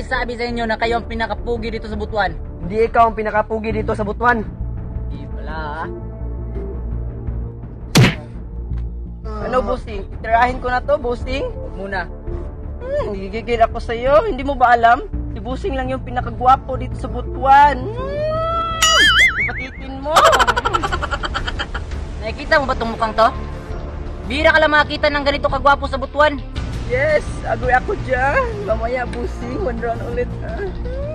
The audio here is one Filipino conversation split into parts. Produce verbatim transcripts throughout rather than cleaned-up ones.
nagsabi sa inyo na kayo ang pinakapugi dito sa Butuan? Hindi ikaw ang pinakapugi dito sa Butuan. Hindi pala, ah. Ano, bossing? Itirahin ko na to, bossing. Muna. Hmm, gigigil ako sa'yo. Hindi mo ba alam? Si bossing lang yung pinakagwapo dito sa Butuan. Hmm, ipatitin mo. Nakikita mo ba itong mukhang to? Bira ka lang makakita ng ganito kagwapo sa Butuan. Yes, agoy ako dyan. Mamaya, bossing, one round ulit. Ah.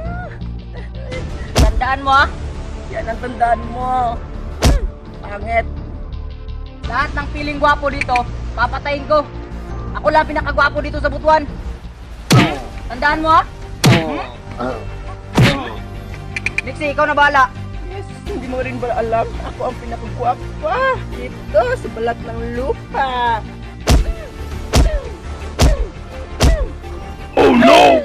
Tandaan mo, ah. Yan ang tandaan mo. Pangit. Lahat ng piling gwapo dito, papatayin ko. Ako lang pinakagwapo dito sa Butuan. Tandaan mo, ah. Nixie, ikaw na bahala. Yes, hindi mo rin ba alam? Ako ang pinakagwapa dito sa balat ng lupa. Oh no!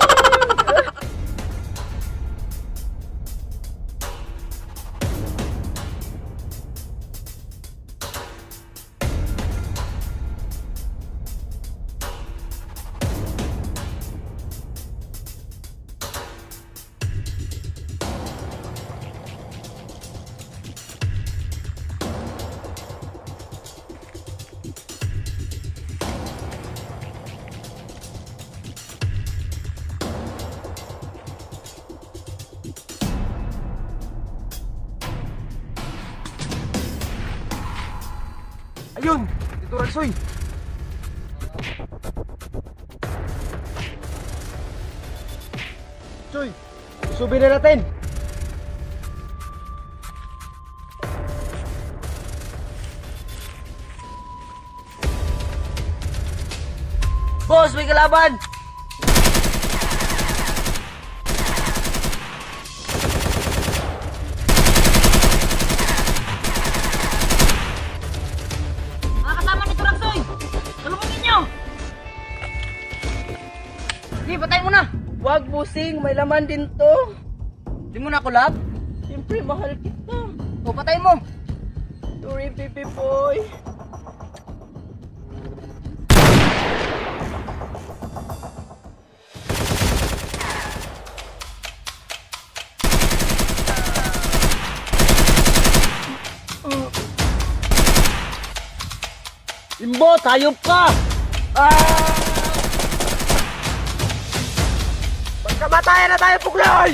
Ayun! Dito, Ragsoy! Soy! Susubi na natin! Boss, may kalaban! Mga kasama ni Turaksoy! Tulungan ninyo! Sige, patay mo na! Wag, busing! May laman din to! Di mo na ako love? Siyempre, mahal kita! O, patay mo! Sorry, baby boy! Imbo, tayop ka! Ah! Magkamatayan na tayo, Pugloy!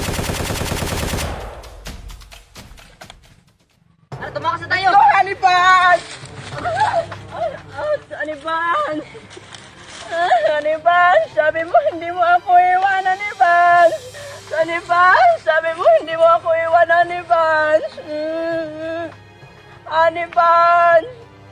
Tara, tumakas na tayo! Oh, Haniban! Ah, Haniban! Ah, Haniban! Sabi mo hindi mo ako iwan, Haniban! Haniban! Sabi mo hindi mo ako iwan, Haniban! Mm, Haniban!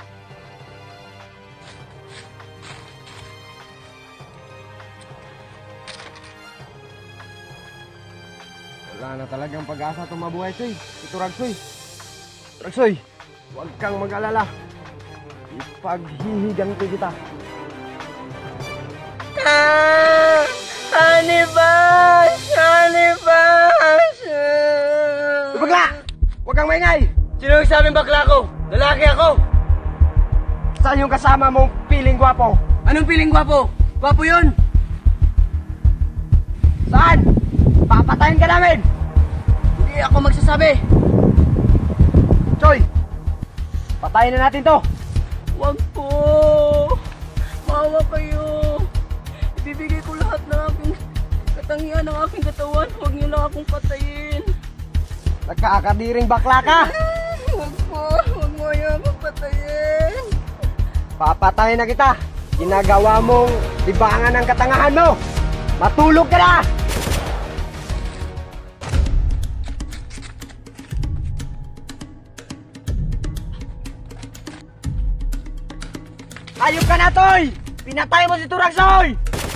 Wala na talagang pag-asa itong mabuhay, Soy. Ito, Ragsoy. Ragsoy, huwag kang mag-alala. Ipaghihiganti kita. Ah! Hanibas! Hanibas! Bakla! Huwag kang maingay! Sino yung sabing bakla ko? Lalaki ako! Saan yung kasama mong piling gwapo? Anong piling gwapo? Gwapo yun! Saan? Papatayin ka namin! Hindi ako magsasabi! Choy! Patayin na natin to! Wag po! Maawa kayo! Ibibigay ko lahat ng aking katangian ng aking katawan. Huwag niyo lang akong patayin. Nagkakadiring bakla ka! Huwag po! Huwag mo yung akong patayin! Papatayin na kita! Ginagawa mong libangan ng katangahan mo! Matulog ka na! Ayop ka na, Toy! Pinatay mo si Turaksoy!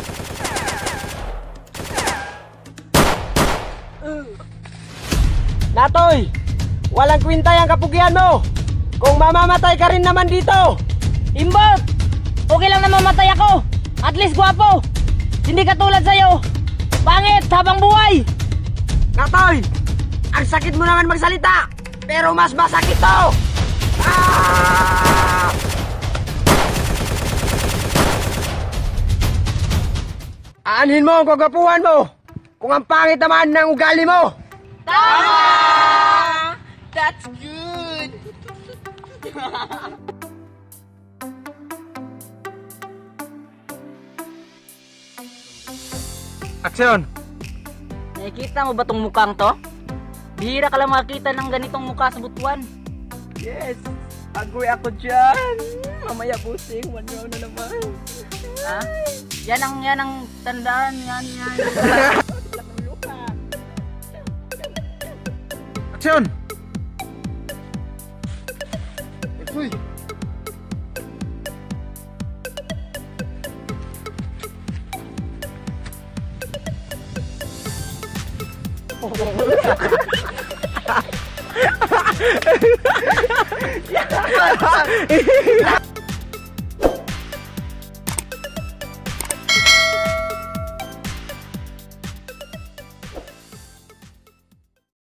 Natoy! Walang kwintay ang kapugian mo! Kung mamamatay ka rin naman dito! Imbot! Okay lang na mamatay ako! At least gwapo! Hindi katulad sa'yo! Pangit habang buhay! Natoy! Ang sakit mo naman magsalita! Pero mas masakit to! Ah! Aanhin mo ang kagapuhan mo! kung ang pangit naman ng ugali mo. Tama! That's good! Aksyon! Nakikita mo ba tong mukhang to? Bihira ka lang makakita ng ganitong mukha sa butuan. Yes, agree ako dyan. Mamaya busing, one round na naman. Ha? Yan ang, yan ang tandaan. Yan, yan. Aksyon! Uy! Oh.